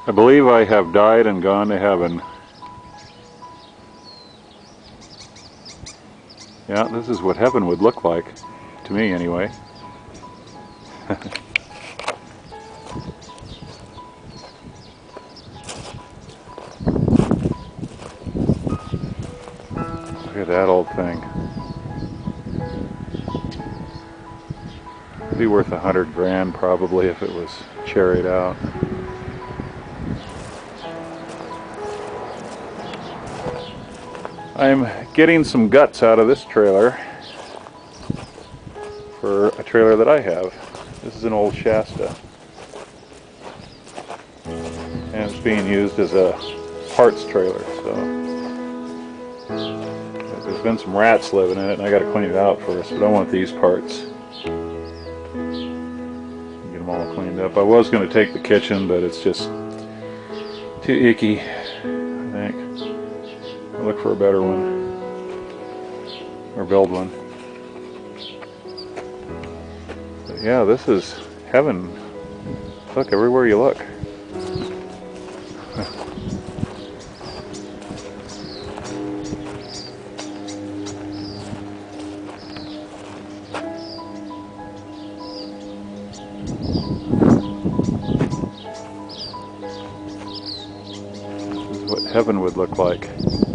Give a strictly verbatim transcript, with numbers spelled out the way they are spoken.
I believe I have died and gone to heaven. Yeah, this is what heaven would look like, to me anyway. Look at that old thing. It'd be worth a hundred grand probably if it was cherried out. I'm getting some guts out of this trailer for a trailer that I have. This is an old Shasta, and it's being used as a parts trailer. So there's been some rats living in it, and I got to clean it out first. But I want these parts. Get them all cleaned up. I was going to take the kitchen, but it's just too icky, I think. I'll look for a better one, or build one. But yeah, this is heaven. Look, everywhere you look. This is what heaven would look like.